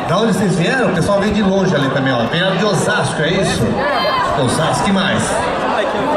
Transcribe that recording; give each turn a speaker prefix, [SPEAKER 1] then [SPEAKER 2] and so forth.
[SPEAKER 1] Da onde vocês vieram? O pessoal vem de longe ali também, ó. Vieram de Osasco, é isso? Osasco, que mais?